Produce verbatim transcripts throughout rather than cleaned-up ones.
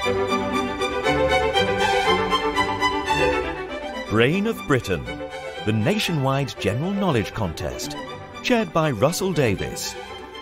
Brain of Britain, the nationwide general knowledge contest, chaired by Russell Davis.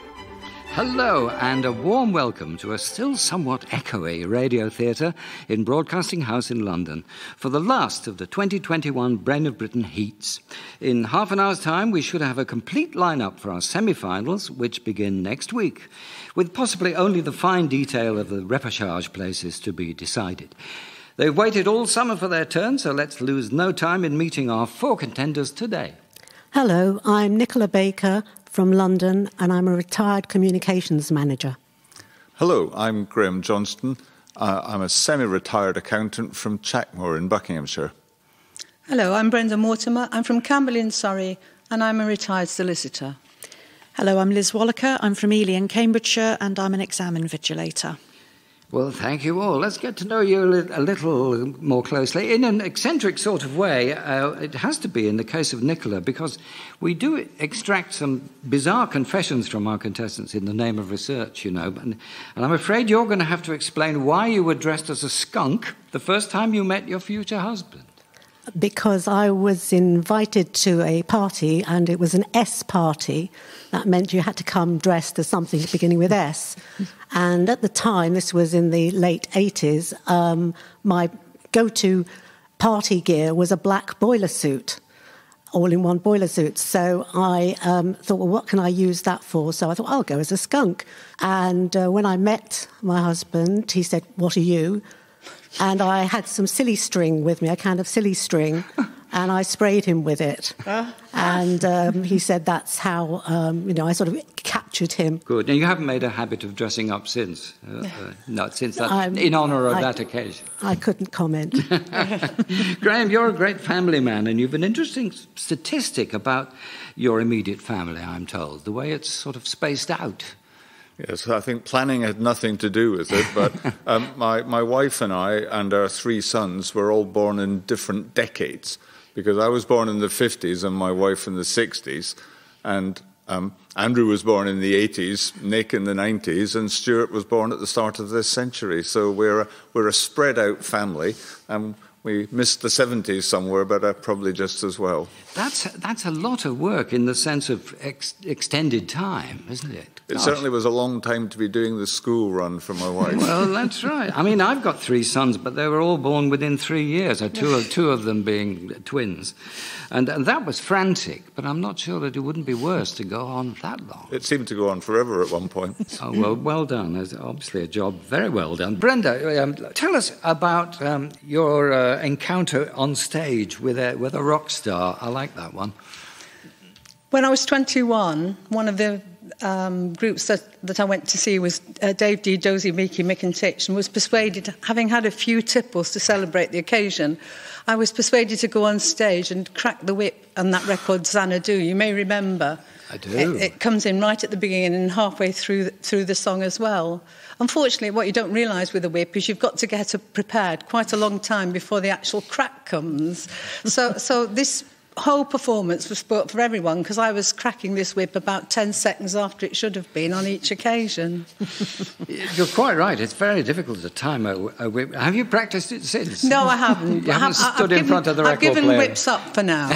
Hello and a warm welcome to a still somewhat echoey radio theatre in Broadcasting House in London for the last of the twenty twenty-one Brain of Britain heats. In half an hour's time we should have a complete lineup for our semi-finals, which begin next week, with possibly only the fine detail of the repechage places to be decided. They've waited all summer for their turn, so let's lose no time in meeting our four contenders today. Hello, I'm Nicola Baker from London, and I'm a retired communications manager. Hello, I'm Graeme Johnston. Uh, I'm a semi-retired accountant from Chackmore in Buckinghamshire. Hello, I'm Brenda Mortimer. I'm from Camberley in Surrey, and I'm a retired solicitor. Hello, I'm Liz WALLIKER. I'm from Ely in Cambridgeshire, and I'm an exam invigilator. Well, thank you all. Let's get to know you a, li- a little more closely. In an eccentric sort of way, uh, it has to be in the case of Nicola, because we do extract some bizarre confessions from our contestants in the name of research, you know. And, and I'm afraid you're going to have to explain why you were dressed as a skunk the first time you met your future husband. Because I was invited to a party, and it was an S party. That meant you had to come dressed as something beginning with S. And at the time, this was in the late eighties, um, my go-to party gear was a black boiler suit, all-in-one boiler suit. So I um, thought, well, what can I use that for? So I thought, I'll go as a skunk. And uh, when I met my husband, he said, what are you? And I had some silly string with me, a can of silly string, and I sprayed him with it. And um, he said that's how, um, you know, I sort of captured him. Good. Now, you haven't made a habit of dressing up since, uh, uh, not since that, I'm, in honour of I, that occasion. I couldn't comment. Graeme, you're a great family man, and you've an interesting statistic about your immediate family, I'm told, the way it's sort of spaced out. Yes, I think planning had nothing to do with it, but um, my, my wife and I and our three sons were all born in different decades, because I was born in the fifties and my wife in the sixties, and um, Andrew was born in the eighties, Nick in the nineties, and Stuart was born at the start of this century. So we're a, we're a spread-out family, and we missed the seventies somewhere, but uh, probably just as well. That's, that's a lot of work in the sense of ex- extended time, isn't it? It Gosh. certainly was a long time to be doing the school run for my wife. Well, that's right. I mean, I've got three sons, but they were all born within three years, or two, of, two of them being twins. And, and that was frantic, but I'm not sure that it wouldn't be worse to go on that long. It seemed to go on forever at one point. Oh, well, well done. It's obviously a job very well done. Brenda, um, tell us about um, your uh, encounter on stage with a, with a rock star. I like that one. When I was twenty-one, one of the um, groups that, that I went to see was uh, Dave Dee, Josie, Meekie, Mick and Titch, and was persuaded, having had a few tipples to celebrate the occasion, I was persuaded to go on stage and crack the whip on that record, Xanadu. You may remember. I do. It, it comes in right at the beginning and halfway through the, through the song as well. Unfortunately, what you don't realise with a whip is you've got to get it prepared quite a long time before the actual crack comes. So, so this whole performance was sport for everyone, because I was cracking this whip about ten seconds after it should have been on each occasion. You're quite right. It's very difficult to time a, a whip. Have you practised it since? No, I haven't. You haven't I have, stood I've in given, front of the record I've given player. whips up for now.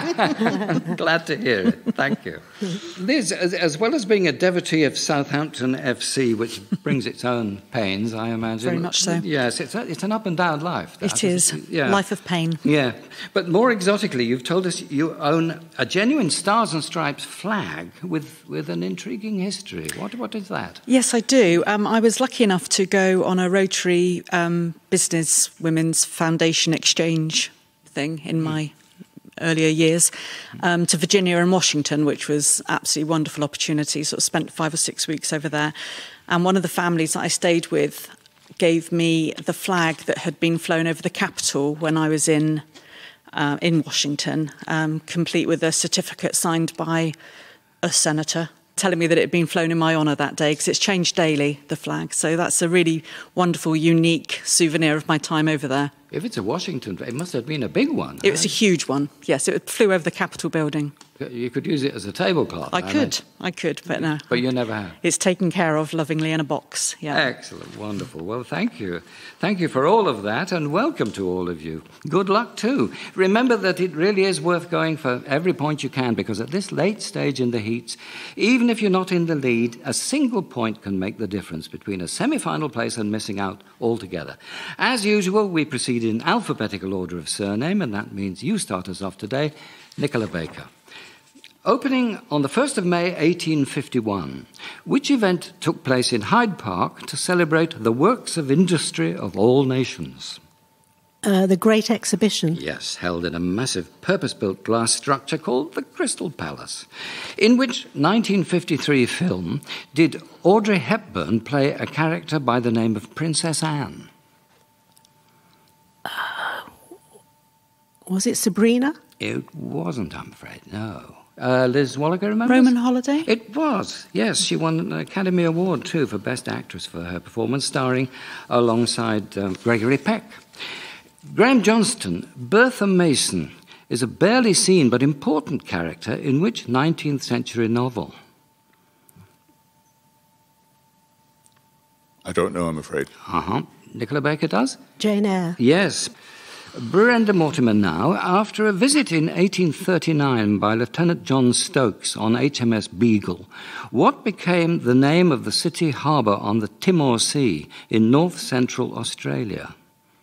Glad to hear it. Thank you. Liz, as, as well as being a devotee of Southampton F C, which brings its own pains, I imagine. Very much so. Yes, it's, a, it's an up and down life. That. It is. Yeah. Life of pain. Yeah. But more exotically, you've told us you own a genuine Stars and Stripes flag with, with an intriguing history. What, what is that? Yes, I do. Um, I was lucky enough to go on a Rotary um, Business Women's Foundation exchange thing in my earlier years um, to Virginia and Washington, which was absolutely wonderful opportunity. Sort of spent five or six weeks over there. And one of the families that I stayed with gave me the flag that had been flown over the Capitol when I was in Uh, in Washington, um, complete with a certificate signed by a senator telling me that it had been flown in my honour that day, because it's changed daily, the flag. So that's a really wonderful, unique souvenir of my time over there. If it's a Washington, it must have been a big one. It was a huge one, yes. It flew over the Capitol building. You could use it as a tablecloth. I, I could, I could, but no. But you never have. It's taken care of lovingly in a box, yeah. Excellent, wonderful. Well, thank you. Thank you for all of that, and welcome to all of you. Good luck, too. Remember that it really is worth going for every point you can, because at this late stage in the heats, even if you're not in the lead, a single point can make the difference between a semi-final place and missing out altogether. As usual, we proceed in alphabetical order of surname, and that means you start us off today, Nicola Baker. Opening on the first of May eighteen fifty-one, which event took place in Hyde Park to celebrate the works of industry of all nations? Uh, the Great Exhibition. Yes, held in a massive purpose-built glass structure called the Crystal Palace, in which nineteen fifty-three film did Audrey Hepburn play a character by the name of Princess Anne. Uh, was it Sabrina? It wasn't, I'm afraid, no. Uh, Liz Walliker, remember? Roman Holiday? It was, yes. She won an Academy Award, too, for Best Actress for her performance, starring alongside um, Gregory Peck. Graeme Johnston, Bertha Mason, is a barely seen but important character in which nineteenth century novel? I don't know, I'm afraid. Uh-huh. Nicola Baker does? Jane Eyre. Yes. Brenda Mortimer now, after a visit in eighteen thirty-nine by Lieutenant John Stokes on H M S Beagle, what became the name of the city harbour on the Timor Sea in north-central Australia?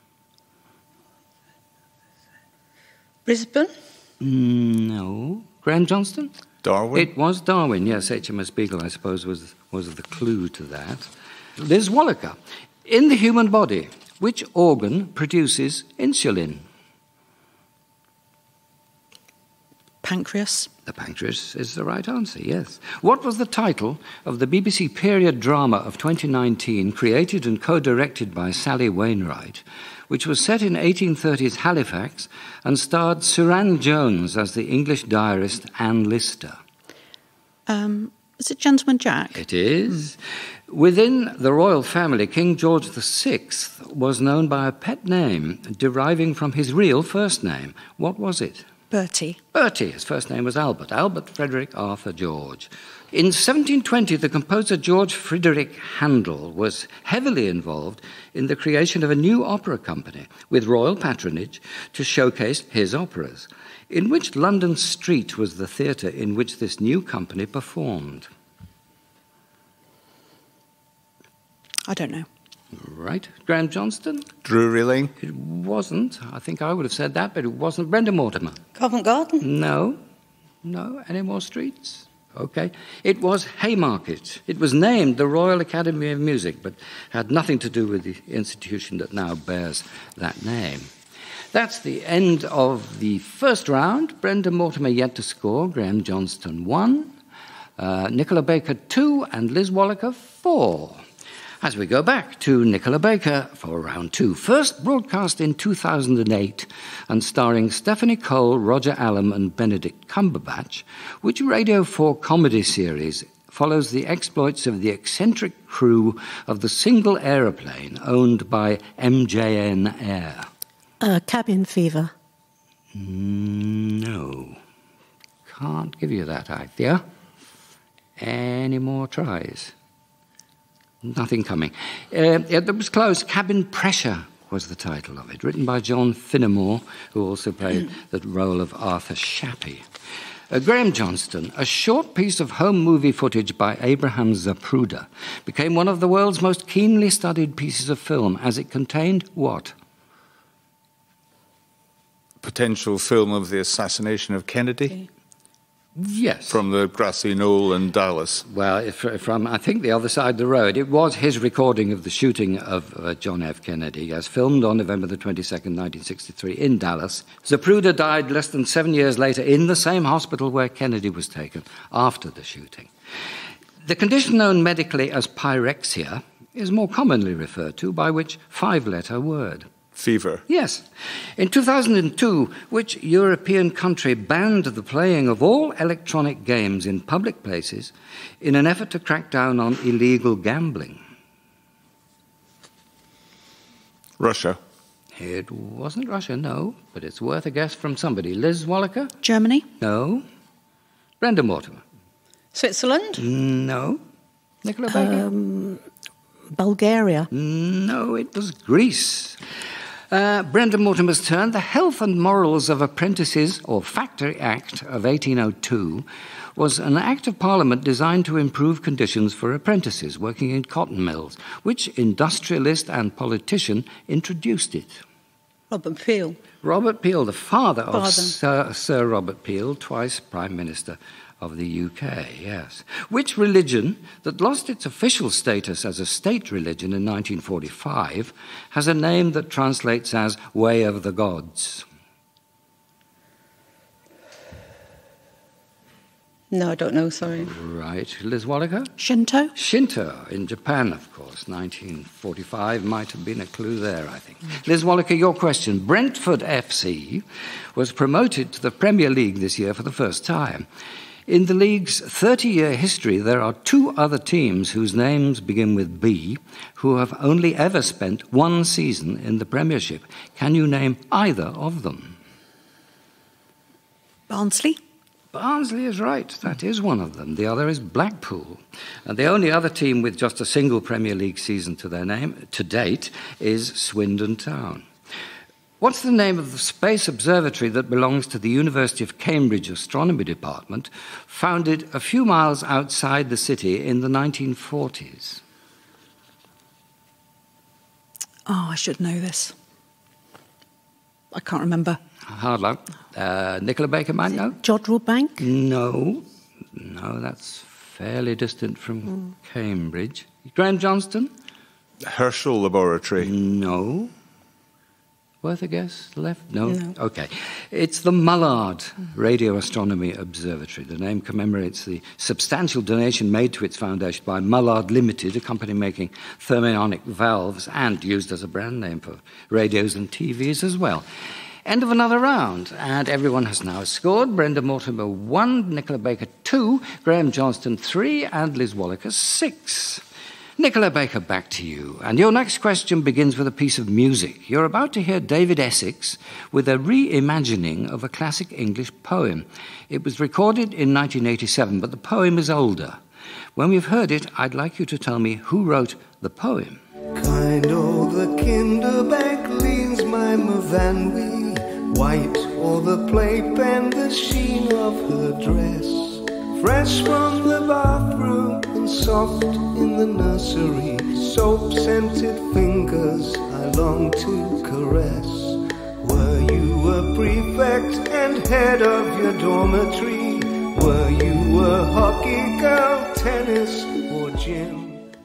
Brisbane? No. Graeme Johnston? Darwin? It was Darwin, yes. H M S Beagle, I suppose, was, was the clue to that. Liz Walliker. In the human body, which organ produces insulin? Pancreas. The pancreas is the right answer, yes. What was the title of the B B C period drama of twenty nineteen, created and co-directed by Sally Wainwright, which was set in eighteen thirties Halifax and starred Suran Jones as the English diarist Anne Lister? Um, is it Gentleman Jack? It is. Mm. Within the royal family, King George the Sixth was known by a pet name deriving from his real first name. What was it? Bertie. Bertie. His first name was Albert. Albert Frederick Arthur George. In seventeen twenty, the composer George Friedrich Handel was heavily involved in the creation of a new opera company with royal patronage to showcase his operas. In which London street was the theatre in which this new company performed? I don't know. Right. Graeme Johnston? Drury Lane? It wasn't. I think I would have said that, but it wasn't. Brenda Mortimer? Covent Garden? No. No. Any more streets? OK. It was Haymarket. It was named the Royal Academy of Music, but had nothing to do with the institution that now bears that name. That's the end of the first round. Brenda Mortimer yet to score. Graeme Johnston one. Uh, Nicola Baker two, and Liz Walliker four. As we go back to Nicola Baker for round two, first broadcast in two thousand eight and starring Stephanie Cole, Roger Allam and Benedict Cumberbatch, which Radio four comedy series follows the exploits of the eccentric crew of the single aeroplane owned by M J N Air? Uh, cabin Fever. No. Can't give you that idea. Any more tries? Nothing coming. Uh, it was close. Cabin Pressure was the title of it, written by John Finnemore, who also played the role of Arthur Shappy. Uh, Graeme Johnston, a short piece of home movie footage by Abraham Zapruder, became one of the world's most keenly studied pieces of film, as it contained what? Potential film of the assassination of Kennedy? Okay. Yes. From the grassy knoll in Dallas. Well, if, from, I think, the other side of the road. It was his recording of the shooting of uh, John F. Kennedy, as filmed on November the twenty-second, nineteen sixty-three, in Dallas. Zapruder died less than seven years later in the same hospital where Kennedy was taken after the shooting. The condition known medically as pyrexia is more commonly referred to by which five-letter word? Fever. Yes. In two thousand two, which European country banned the playing of all electronic games in public places in an effort to crack down on illegal gambling? Russia. It wasn't Russia, no, but it's worth a guess from somebody. Liz Walliker? Germany? No. Brenda Mortimer? Switzerland? No. Nicola Baker? Um, Bulgaria? No, it was Greece. Uh, Brenda Mortimer's turn. The Health and Morals of Apprentices, or Factory Act of eighteen oh two, was an act of Parliament designed to improve conditions for apprentices working in cotton mills. Which industrialist and politician introduced it? Robert Peel. Robert Peel, the father, Father. of Sir, Sir Robert Peel, twice Prime Minister of the U K, yes. Which religion, that lost its official status as a state religion in nineteen forty-five, has a name that translates as Way of the Gods? No, I don't know, sorry. Right. Liz Walliker? Shinto? Shinto, in Japan, of course. nineteen forty-five might have been a clue there, I think. Liz Walliker, your question. Brentford F C was promoted to the Premier League this year for the first time. In the league's thirty-year history, there are two other teams whose names begin with B who have only ever spent one season in the Premiership. Can you name either of them? Barnsley? Barnsley is right. That is one of them. The other is Blackpool. And the only other team with just a single Premier League season to their name, to date, is Swindon Town. What's the name of the space observatory that belongs to the University of Cambridge Astronomy Department, founded a few miles outside the city in the nineteen forties? Oh, I should know this. I can't remember. Hard luck. Uh, Nicola Baker might know? Jodrell Bank? No. No, that's fairly distant from mm. Cambridge. Graeme Johnston? Herschel Laboratory. No. Worth a guess? Left? No? No. OK. It's the Mullard Radio Astronomy Observatory. The name commemorates the substantial donation made to its foundation by Mullard Limited, a company making thermionic valves and used as a brand name for radios and T Vs as well. End of another round, and everyone has now scored. Brenda Mortimer one, Nicola Baker two, Graeme Johnston three, and Liz Walliker six. Nicola Baker, back to you. And your next question begins with a piece of music. You're about to hear David Essex with a reimagining of a classic English poem. It was recorded in nineteen eighty-seven, but the poem is older. When we've heard it, I'd like you to tell me who wrote the poem. Kind o' the kinderback leans my Mavanwy, white o'er the playpen, the sheen of her dress, fresh from the bathroom and soft in the nursery, soap-scented fingers I long to caress. Were you a prefect and head of your dormitory? Were you a hockey girl, tennis or gym?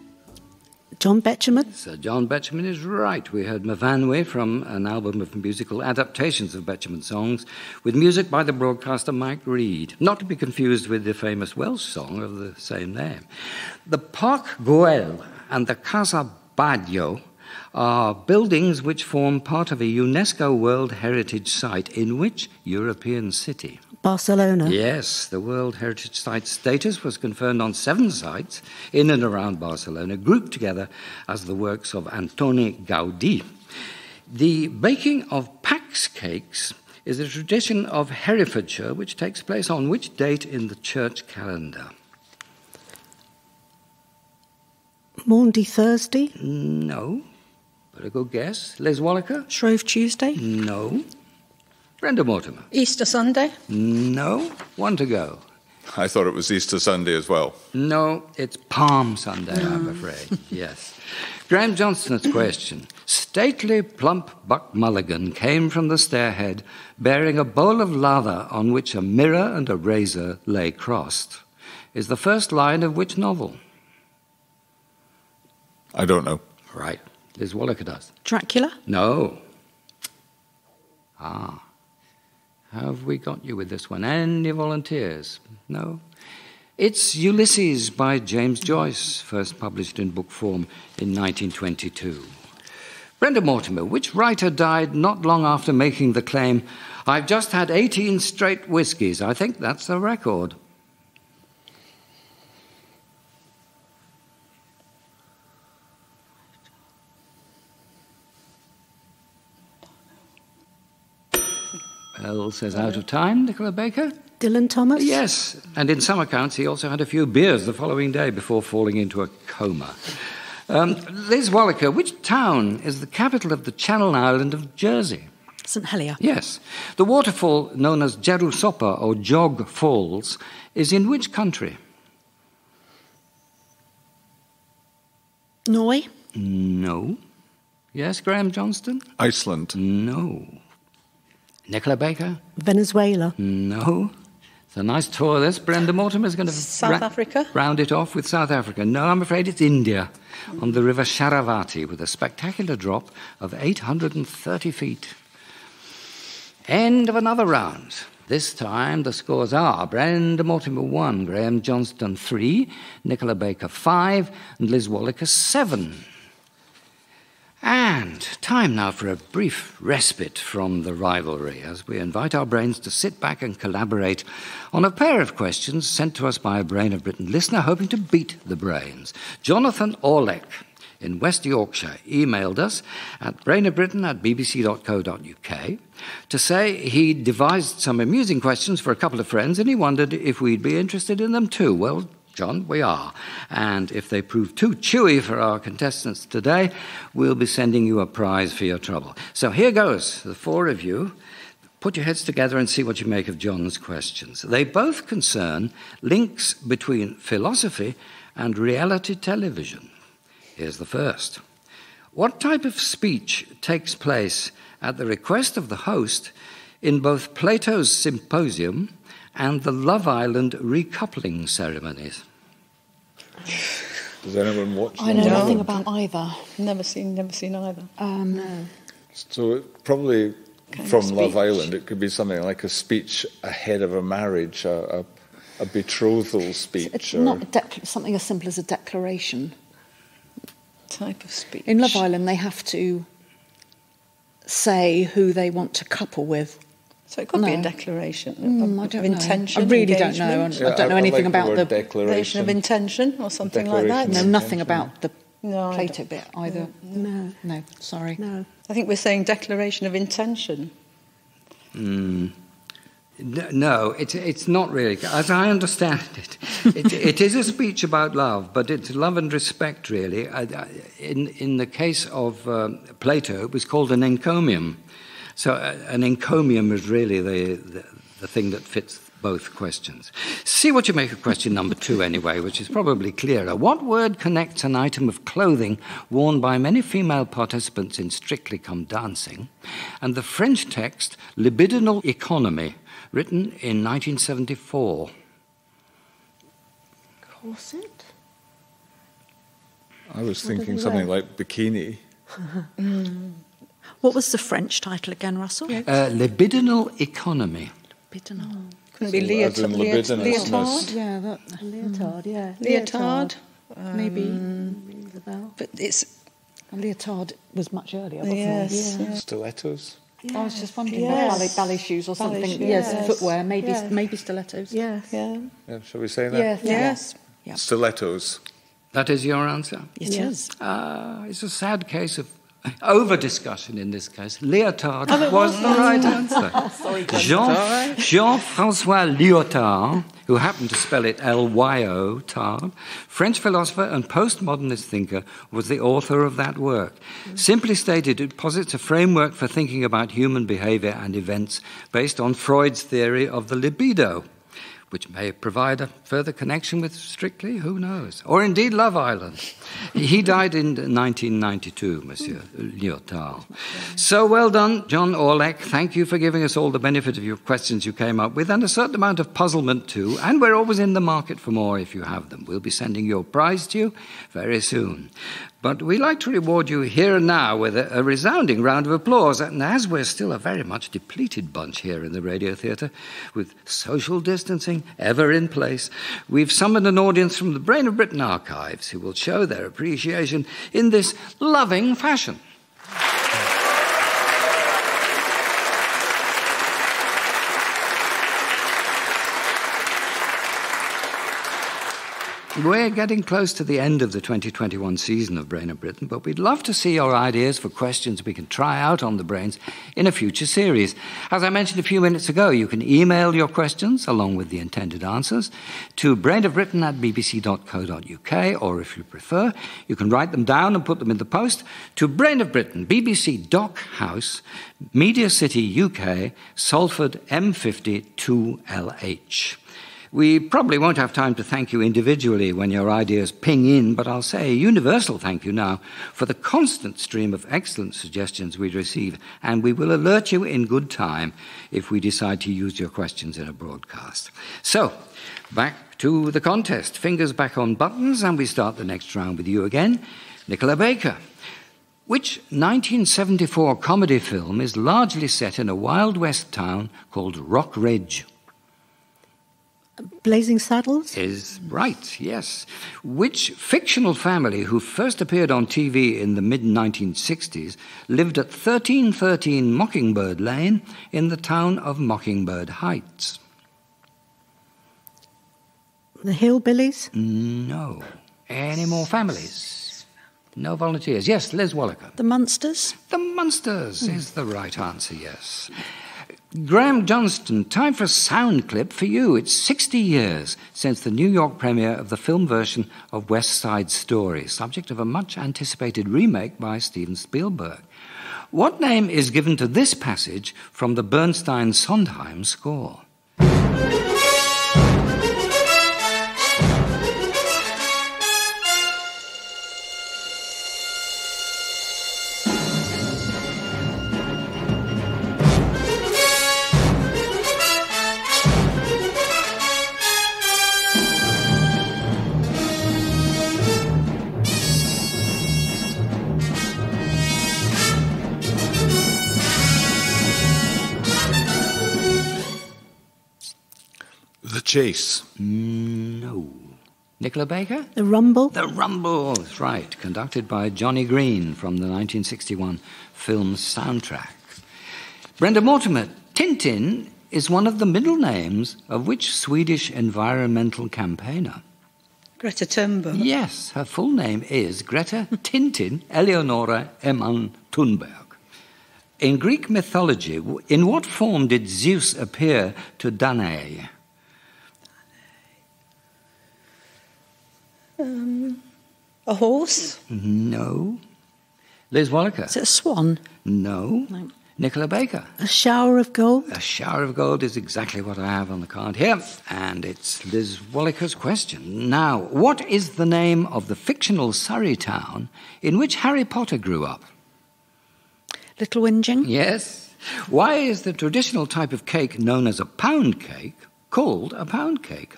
John Betjeman? Sir John Betjeman is right. We heard Mavanwy from an album of musical adaptations of Betjeman songs with music by the broadcaster Mike Reid, not to be confused with the famous Welsh song of the same name. The Parc Güell and the Casa Batlló are buildings which form part of a UNESCO World Heritage Site in which European city? Barcelona? Yes, the World Heritage Site status was conferred on seven sites in and around Barcelona, grouped together as the works of Antoni Gaudí. The baking of Pax cakes is a tradition of Herefordshire which takes place on which date in the church calendar? Maundy Thursday? No. But a good guess. Liz Walliker? Shrove Tuesday? No. Brenda Mortimer? Easter Sunday? No. One to go. I thought it was Easter Sunday as well. No, it's Palm Sunday, no. I'm afraid. Yes. Graeme Johnston's question. Stately, plump Buck Mulligan came from the stairhead bearing a bowl of lather on which a mirror and a razor lay crossed. Is the first line of which novel? I don't know. Right. Liz Walliker does. Dracula? No. Ah. Have we got you with this one? Any volunteers? No? It's Ulysses by James Joyce, first published in book form in nineteen twenty-two. Brenda Mortimer, which writer died not long after making the claim, "I've just had eighteen straight whiskies. I think that's the record"? Pearl says out of time. Nicola Baker? Dylan Thomas? Yes, and in some accounts he also had a few beers the following day before falling into a coma. Um, Liz Walliker, which town is the capital of the Channel Island of Jersey? St Helier. Yes. The waterfall known as Jerusalem or Jog Falls is in which country? Norway? No. Yes, Graeme Johnston? Iceland. No. Nicola Baker? Venezuela? No. It's a nice tour, this. Brenda Mortimer is going to South ra- Africa? round it off with South Africa. No, I'm afraid it's India, on the river Sharavati, with a spectacular drop of eight hundred thirty feet. End of another round. This time the scores are Brenda Mortimer one, Graeme Johnston three, Nicola Baker five, and Liz Walliker seven. And time now for a brief respite from the rivalry as we invite our brains to sit back and collaborate on a pair of questions sent to us by a Brain of Britain listener hoping to beat the brains. Jonathan Orleck in West Yorkshire emailed us at brainofbritain at b b c dot co dot u k to say he devised some amusing questions for a couple of friends and he wondered if we'd be interested in them too. Well, John, we are. And if they prove too chewy for our contestants today, we'll be sending you a prize for your trouble. So here goes, the four of you. Put your heads together and see what you make of John's questions. They both concern links between philosophy and reality television. Here's the first. What type of speech takes place at the request of the host in both Plato's Symposium and the Love Island recoupling ceremonies? Does anyone watch I know Love nothing Island? about either. Never seen, never seen either. Um, no. So it probably Kind from of Love speech. Island, it could be something like a speech ahead of a marriage, a, a, a betrothal speech. It's or... not a dec- something as simple as a declaration. Type of speech. In Love Island, they have to say who they want to couple with. So it could be No. a declaration Mm, of, I don't of know. intention. I really don't know. engagement, I don't know I anything like about word the declaration declaration. of intention or something like that. know Declaration. nothing about the No, I Plato don't- bit either. No. No, sorry. No. I think we're saying declaration of intention. Mm. N- No, it's it's not really. As I understand it, it, it is a speech about love, but it's love and respect, really. I, I, in in the case of um, Plato, it was called an encomium. So uh, an encomium is really the, the the thing that fits both questions. See what you make of question number two, anyway, which is probably clearer. What word connects an item of clothing worn by many female participants in Strictly Come Dancing and the French text libidinal economy, written in nineteen seventy-four? Corset? I was What do thinking they something wear? like bikini. What was the French title again, Russell? Uh, libidinal economy. Libidinal. Couldn't be So leot- as in leot- libidinousness. leotard. Yeah, that Leotard, yeah. Leotard. maybe. Rings a bell. But it's A leotard was much earlier, wasn't yes. it? yeah. Stilettos. I was just wondering Yes. about ballet, ballet shoes or Ballet something. shoes, Yes, yes. footwear, maybe Yes. maybe stilettos. Yes. Yeah. Yeah, shall we say that? Yes. Yes. Yeah. Stilettos. That is your answer? It Yeah. is. Uh, it's a sad case of over-discussion in this case. Leotard was the right answer. Jean, Jean-François Lyotard, who happened to spell it L Y O, Tard, French philosopher and postmodernist thinker, was the author of that work. Simply stated, it posits a framework for thinking about human behavior and events based on Freud's theory of the libido, which may provide a further connection with Strictly, who knows? Or indeed Love Island. He died in nineteen ninety-two, Monsieur Lyotard. So well done, John Orleck. Thank you for giving us all the benefit of your questions you came up with, and a certain amount of puzzlement too, and we're always in the market for more if you have them. We'll be sending your prize to you very soon. But we like to reward you here and now with a, a resounding round of applause. And as we're still a very much depleted bunch here in the Radio Theatre, with social distancing ever in place, we've summoned an audience from the Brain of Britain archives who will show their appreciation in this loving fashion. We're getting close to the end of the twenty twenty-one season of Brain of Britain, but we'd love to see your ideas for questions we can try out on the brains in a future series. As I mentioned a few minutes ago, you can email your questions along with the intended answers to brainofbritain at b b c dot co dot u k, or if you prefer, you can write them down and put them in the post to Brain of Britain, B B C Dock House, Media City, U K, Salford M fifty two L H. We probably won't have time to thank you individually when your ideas ping in, but I'll say a universal thank you now for the constant stream of excellent suggestions we receive, and we will alert you in good time if we decide to use your questions in a broadcast. So, back to the contest. Fingers back on buttons, and we start the next round with you again, Nicola Baker. Which nineteen seventy-four comedy film is largely set in a Wild West town called Rock Ridge? Blazing Saddles? Is right, yes. Which fictional family who first appeared on T V in the mid nineteen sixties lived at thirteen thirteen Mockingbird Lane in the town of Mockingbird Heights? The Hillbillies? No. Any more families? No volunteers. Yes, Liz Walliker. The Munsters? The Munsters mm. is the right answer, yes. GRAEME JOHNSTON, time for a sound clip for you. It's sixty years since the New York premiere of the film version of West Side Story, subject of a much-anticipated remake by Steven Spielberg. What name is given to this passage from the Bernstein-Sondheim score? Chase. No. Nicola Baker? The Rumble? The Rumble, that's right. Conducted by Johnny Green from the nineteen sixty-one film soundtrack. Brenda Mortimer, Tintin is one of the middle names of which Swedish environmental campaigner? Greta Thunberg. Yes, her full name is Greta Tintin Eleonora Emman Thunberg. In Greek mythology, in what form did Zeus appear to Danae? Um, a horse? No. Liz Walliker? Is it a swan? No. No. Nicola Baker? A shower of gold? A shower of gold is exactly what I have on the card here, and it's Liz Walliker's question. Now, what is the name of the fictional Surrey town in which Harry Potter grew up? Little Whinging? Yes. Why is the traditional type of cake known as a pound cake called a pound cake?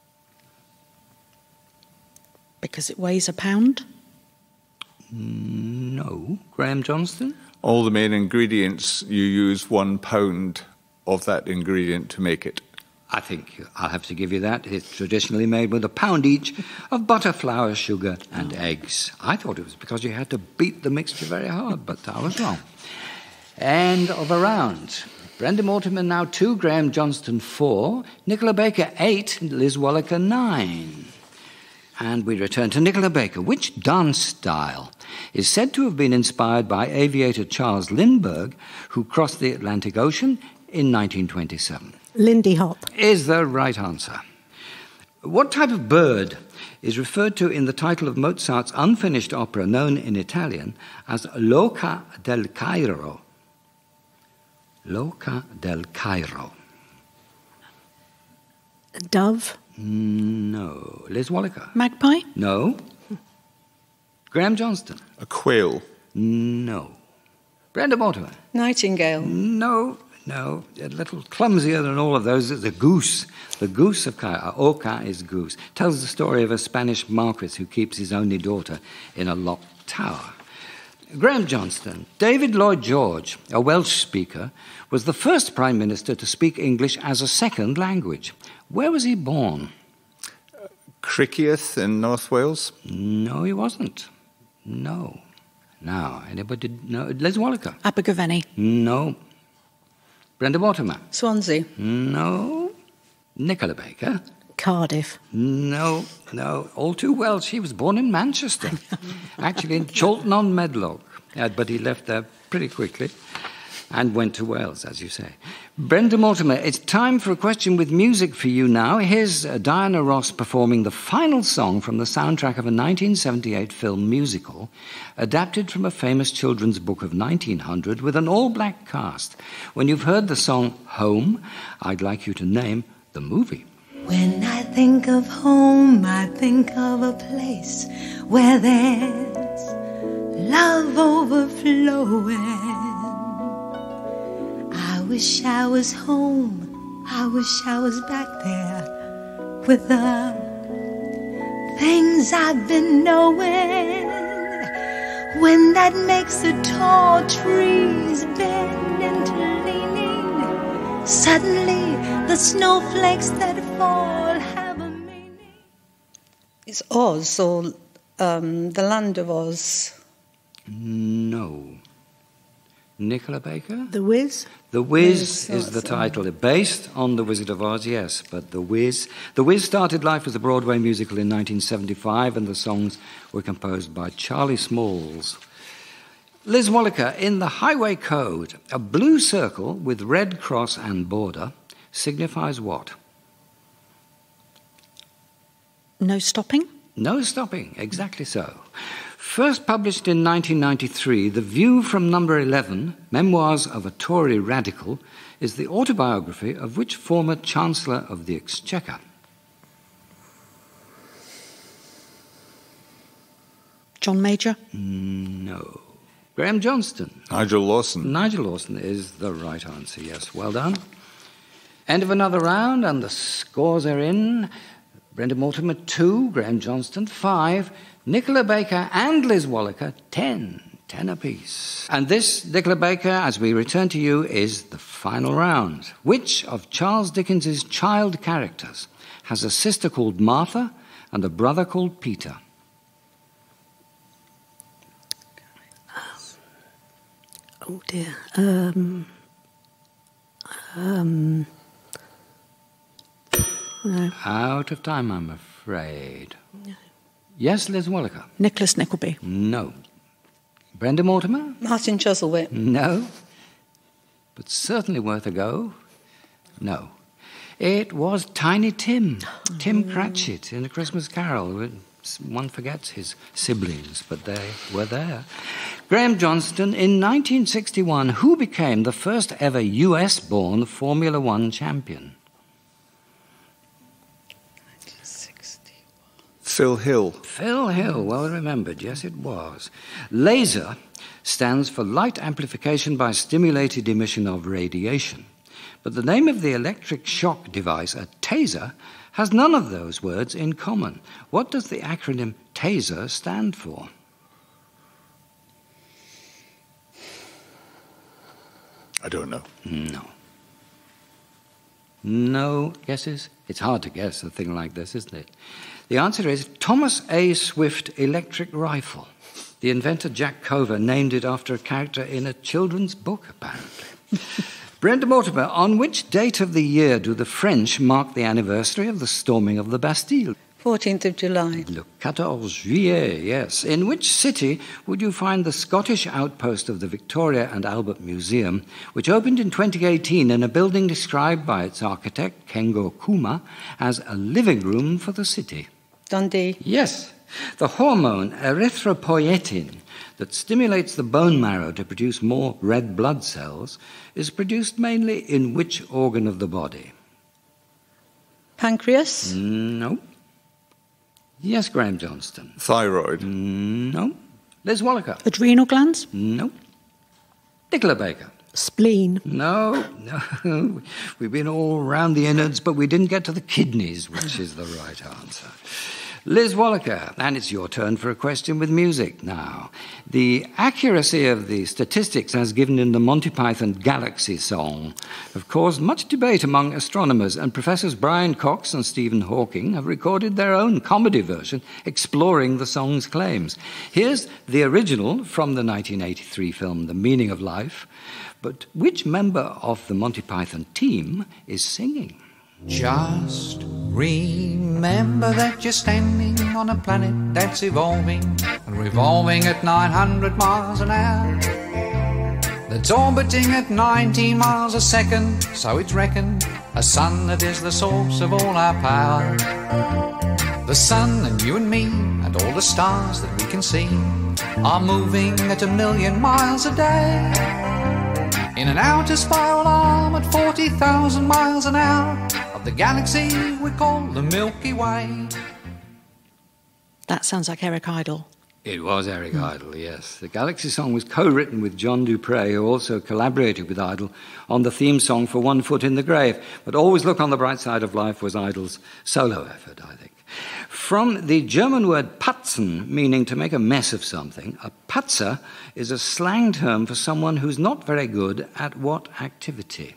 Because it weighs a pound? No. GRAEME JOHNSTON? All the main ingredients, you use one pound of that ingredient to make it. I think I'll have to give you that. It's traditionally made with a pound each of butter, flour, sugar and oh. eggs. I thought it was because you had to beat the mixture very hard, but I was wrong. End of a round. Brenda Mortimer now two, GRAEME JOHNSTON four, Nicola Baker eight, Liz Walliker nine. And we return to Nicola Baker. Which dance style is said to have been inspired by aviator Charles Lindbergh, who crossed the Atlantic Ocean in nineteen twenty-seven? Lindy Hop. Is the right answer. What type of bird is referred to in the title of Mozart's unfinished opera known in Italian as L'Oca del Cairo? L'Oca del Cairo. A dove? No. Liz Walliker? Magpie? No. GRAEME JOHNSTON? A quail? No. Brenda Mortimer? Nightingale? No, no. A little clumsier than all of those is a goose. The goose of Cairo. Oca is goose. Tells the story of a Spanish marquis who keeps his only daughter in a locked tower. GRAEME JOHNSTON. David Lloyd George, a Welsh speaker, was the first Prime Minister to speak English as a second language. Where was he born? Uh, Criccieth in North Wales? No, he wasn't. No. Now, anybody know? Liz Walliker? Abergavenny? No. Brenda Mortimer? Swansea? No. Nicola Baker? Cardiff. No, no, all too well. She was born in Manchester, actually in Chawton-on-Medlock, uh, but he left there pretty quickly and went to Wales, as you say. Brenda Mortimer, it's time for a question with music for you now. Here's uh, Diana Ross performing the final song from the soundtrack of a nineteen seventy-eight film musical, adapted from a famous children's book of nineteen hundred with an all-black cast. When you've heard the song Home, I'd like you to name the movie. When I think of home, I think of a place where there's love overflowing. I wish I was home, I wish I was back there with the things I've been knowing. When that makes the tall trees bend into leaning, suddenly the snowflakes that fall have a meaning. It's Oz, or um, the Land of Oz. No. Nicola Baker? The Wiz? The Wiz Wiz, is the that's title. Based on The Wizard of Oz, yes, but The Wiz. The Wiz started life as a Broadway musical in nineteen seventy-five, and the songs were composed by Charlie Smalls. Liz Walliker, in the Highway Code, a blue circle with red cross and border signifies what? No stopping? No stopping, exactly so. First published in nineteen ninety-three, The View from Number eleven, Memoirs of a Tory Radical, is the autobiography of which former Chancellor of the Exchequer? John Major? No. Graeme Johnston? Nigel Lawson. Nigel Lawson is the right answer, yes. Well done. End of another round, and the scores are in. Brenda Mortimer, two. Graeme Johnston, five. Nicola Baker and Liz Walliker, ten. Ten apiece. And this, Nicola Baker, as we return to you, is the final round. Which of Charles Dickens's child characters has a sister called Martha and a brother called Peter? Oh dear. Um, um, no. Out of time, I'm afraid. No. Yes, Liz Walliker? Nicholas Nickleby? No. Brenda Mortimer? Martin Chuzzlewit? No. But certainly worth a go? No. It was Tiny Tim, Tim Cratchit in A Christmas Carol. One forgets his siblings, but they were there. Graeme Johnston, in nineteen sixty-one, who became the first ever U S-born Formula One champion? nineteen sixty-one. Phil Hill. Phil Hill, well remembered, yes it was. LASER stands for Light Amplification by Stimulated Emission of Radiation. But the name of the electric shock device, a taser, has none of those words in common. What does the acronym TASER stand for? I don't know. No. No guesses? It's hard to guess a thing like this, isn't it? The answer is Thomas A. Swift Electric Rifle. The inventor Jack Cover named it after a character in a children's book, apparently. Brenda Mortimer, on which date of the year do the French mark the anniversary of the storming of the Bastille? fourteenth of July. Le quatorze juillet, yes. In which city would you find the Scottish outpost of the Victoria and Albert Museum, which opened in twenty eighteen in a building described by its architect, Kengo Kuma, as a living room for the city? Dundee. Yes. The hormone erythropoietin that stimulates the bone marrow to produce more red blood cells is produced mainly in which organ of the body? Pancreas. No. Yes, Graeme Johnston. Thyroid. No. Liz Walliker. Adrenal glands? No. Nicola Baker. Spleen. No, no. We've been all round the innards, but we didn't get to the kidneys, which is the right answer. Liz Walliker, and it's your turn for a question with music now. The accuracy of the statistics as given in the Monty Python Galaxy song have caused much debate among astronomers, and Professors Brian Cox and Stephen Hawking have recorded their own comedy version exploring the song's claims. Here's the original from the nineteen eighty-three film The Meaning of Life, but which member of the Monty Python team is singing? Just Remember that you're standing on a planet that's evolving and revolving at nine hundred miles an hour. That's orbiting at nineteen miles a second, so it's reckoned a sun that is the source of all our power. The sun and you and me and all the stars that we can see are moving at a million miles a day in an outer spiral arm at forty thousand miles an hour of the galaxy we call the Milky Way. That sounds like Eric Idle. It was Eric mm. Idle, yes. The Galaxy song was co-written with John Dupre, who also collaborated with Idle on the theme song for One Foot in the Grave. But Always Look on the Bright Side of Life was Idle's solo effort, I think. From the German word putzen, meaning to make a mess of something, a putzer is a slang term for someone who's not very good at what activity?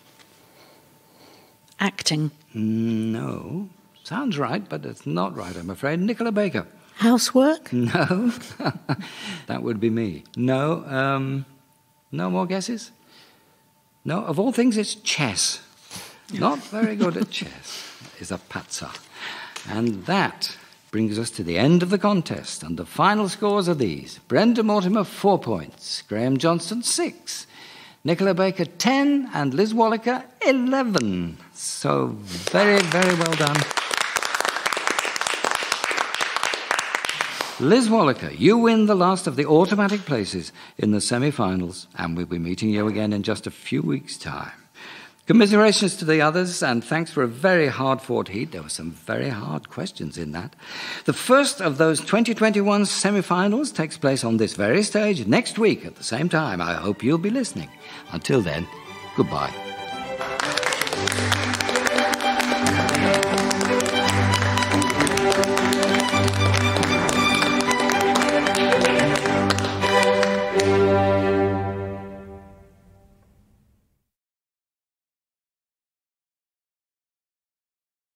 Acting. No. Sounds right, but it's not right, I'm afraid. Nicola Baker. Housework? No. That would be me. No. Um, no more guesses? No. Of all things, it's chess. Not very good at chess is a putzer. And that brings us to the end of the contest. And the final scores are these. Brenda Mortimer, four points. Graeme Johnston, six. Nicola Baker, ten. And Liz Walliker, eleven. So very, very well done. Liz Walliker, you win the last of the automatic places in the semi-finals, and we'll be meeting you again in just a few weeks' time. Commiserations to the others, and thanks for a very hard-fought heat. There were some very hard questions in that. The first of those twenty twenty-one semi-finals takes place on this very stage next week at the same time. I hope you'll be listening. Until then, goodbye.